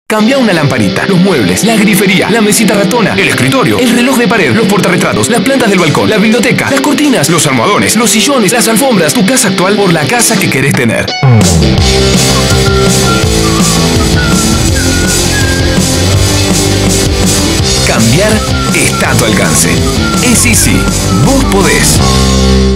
Cambia una lamparita, los muebles, la grifería, la mesita ratona, el escritorio, el reloj de pared, los portarretratos, las plantas del balcón, la biblioteca, las cortinas, los almohadones, los sillones, las alfombras, tu casa actual por la casa que querés tener. Cambiar está a tu alcance. Es Easy. Vos podés.